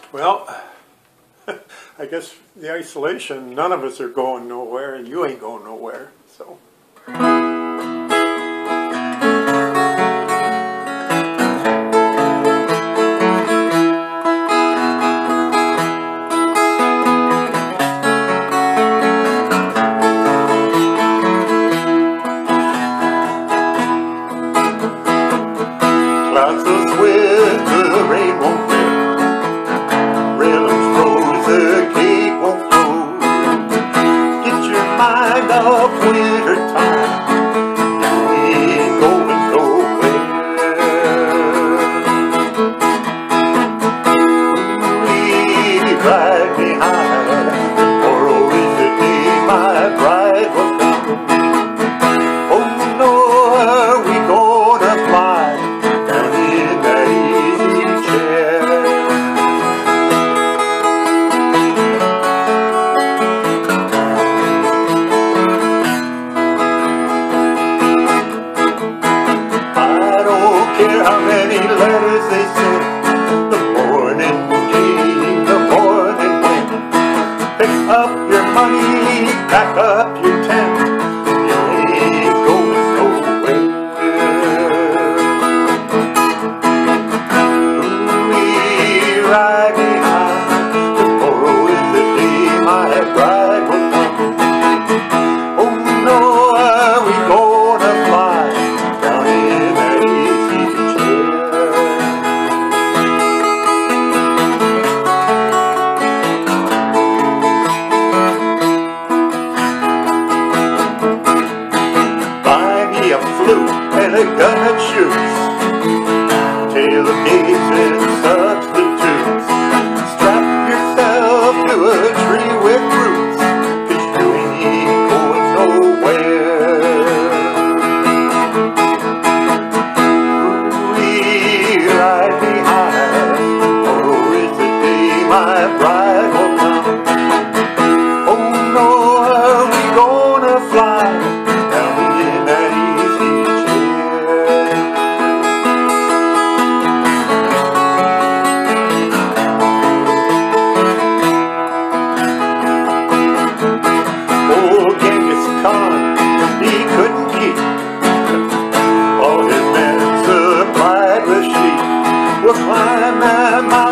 Well, I guess the isolation, none of us are going nowhere, and you ain't going nowhere, so. Clouds will swim, the rain won't rip. Rhythms froze, the cake won't flow. Get your mind off winter time. You ain't going nowhere. We ride behind. Tomorrow is the day my bride will come. Oh no, are we gonna fly down in that easy chair? I don't care how many letters they send. The morning came, the morning went. Pick up your money, pack up your tent. You ain't going nowhere. We ride behind. Tomorrow is the day my bride will come. Oh no, are we gonna fly down in that easy chair? Buy me a flute and a gun that shoots, tailgates and substitutes. Strap yourself to a tree with roots, 'cause you ain't going nowhere. We ride behind. Tomorrow is the day my bride will come. Oh no, are we gonna fly down in that easy chair? Oh, Genghis Khan, he couldn't keep all his men supplied with sheep. We'll climb that mountain